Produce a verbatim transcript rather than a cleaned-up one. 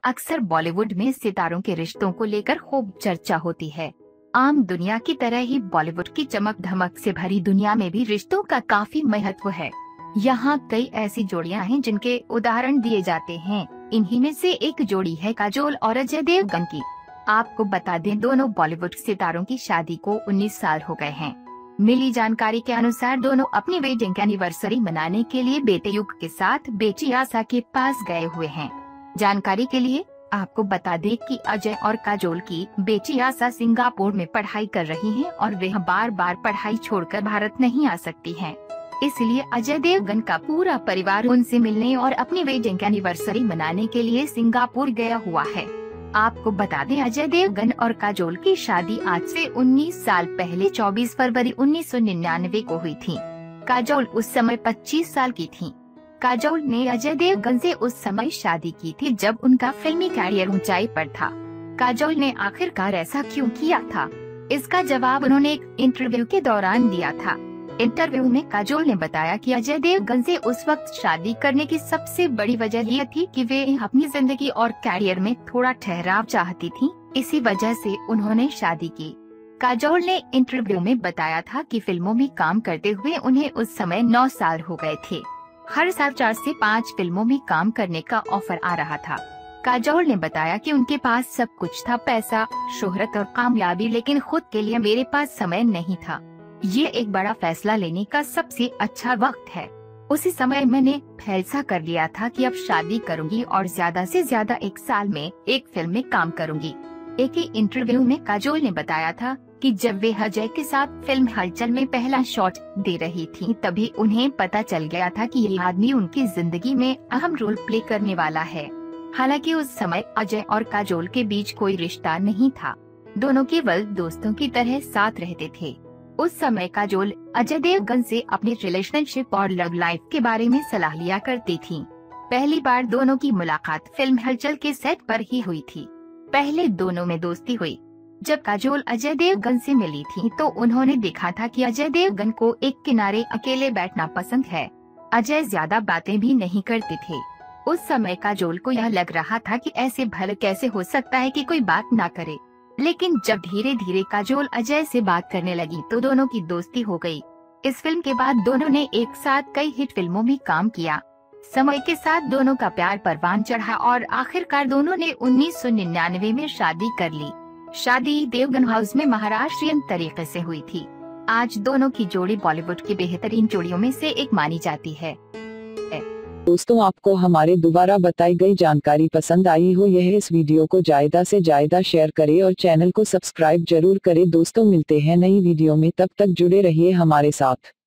अक्सर बॉलीवुड में सितारों के रिश्तों को लेकर खूब चर्चा होती है। आम दुनिया की तरह ही बॉलीवुड की चमक धमक से भरी दुनिया में भी रिश्तों का काफी महत्व है। यहाँ कई ऐसी जोड़ियां हैं जिनके उदाहरण दिए जाते हैं। इन्हीं में से एक जोड़ी है काजोल और अजय देवगन की। आपको बता दें, दोनों बॉलीवुड सितारों की शादी को उन्नीस साल हो गए हैं। मिली जानकारी के अनुसार दोनों अपनी वेडिंग एनिवर्सरी मनाने के लिए बेटे युग के साथ बेटी आशा के पास गए हुए हैं। जानकारी के लिए आपको बता दें कि अजय और काजोल की बेटी आशा सिंगापुर में पढ़ाई कर रही हैं और वह बार बार पढ़ाई छोड़कर भारत नहीं आ सकती हैं। इसलिए अजय देवगन का पूरा परिवार उनसे मिलने और अपनी वेडिंग एनिवर्सरी मनाने के लिए सिंगापुर गया हुआ है। आपको बता दें, अजय देवगन और काजोल की शादी आज से उन्नीस साल पहले चौबीस फरवरी उन्नीस सौ निन्यानवे को हुई थी। काजोल उस समय पच्चीस साल की थी। काजोल ने अजय देवगन से उस समय शादी की थी जब उनका फिल्मी कैरियर ऊंचाई पर था। काजोल ने आखिरकार ऐसा क्यों किया था, इसका जवाब उन्होंने एक इंटरव्यू के दौरान दिया था। इंटरव्यू में काजोल ने बताया कि अजय देवगन से उस वक्त शादी करने की सबसे बड़ी वजह यह थी कि वे अपनी जिंदगी और कैरियर में थोड़ा ठहराव चाहती थीं। इसी वजह से उन्होंने शादी की। काजोल ने इंटरव्यू में बताया था कि फिल्मों में काम करते हुए उन्हें उस समय नौ साल हो गए थे। हर साल चार से पाँच फिल्मों में काम करने का ऑफर आ रहा था। काजोल ने बताया कि उनके पास सब कुछ था, पैसा, शोहरत और कामयाबी, लेकिन खुद के लिए मेरे पास समय नहीं था। ये एक बड़ा फैसला लेने का सबसे अच्छा वक्त है। उसी समय मैंने फैसला कर लिया था कि अब शादी करूंगी और ज्यादा से ज्यादा एक साल में एक फिल्म में काम करूंगी। एक ही इंटरव्यू में काजोल ने बताया था कि जब वे अजय के साथ फिल्म हलचल में पहला शॉट दे रही थी, तभी उन्हें पता चल गया था कि ये आदमी उनकी जिंदगी में अहम रोल प्ले करने वाला है। हालांकि उस समय अजय और काजोल के बीच कोई रिश्ता नहीं था। दोनों केवल दोस्तों की तरह साथ रहते थे। उस समय काजोल अजय देवगन से अपनी रिलेशनशिप और लव लाइफ के बारे में सलाह लिया करती थी। पहली बार दोनों की मुलाकात फिल्म हलचल के सेट पर ही हुई थी। पहले दोनों में दोस्ती हुई। जब काजोल अजय देवगन से मिली थी तो उन्होंने देखा था कि अजय देवगन को एक किनारे अकेले बैठना पसंद है। अजय ज्यादा बातें भी नहीं करते थे। उस समय काजोल को यह लग रहा था कि ऐसे भले कैसे हो सकता है कि कोई बात ना करे। लेकिन जब धीरे धीरे काजोल अजय से बात करने लगी तो दोनों की दोस्ती हो गई। इस फिल्म के बाद दोनों ने एक साथ कई हिट फिल्मों में काम किया। समय के साथ दोनों का प्यार परवान चढ़ा और आखिरकार दोनों ने उन्नीस सौ निन्यानवे में शादी कर ली। शादी देवगन हाउस में महाराष्ट्रियन तरीके से हुई थी। आज दोनों की जोड़ी बॉलीवुड की बेहतरीन जोड़ियों में से एक मानी जाती है। दोस्तों, आपको हमारे दोबारा बताई गई जानकारी पसंद आई हो यह इस वीडियो को ज्यादा से ज्यादा शेयर करें और चैनल को सब्सक्राइब जरूर करें। दोस्तों, मिलते हैं नई वीडियो में, तब तक जुड़े रहिए हमारे साथ।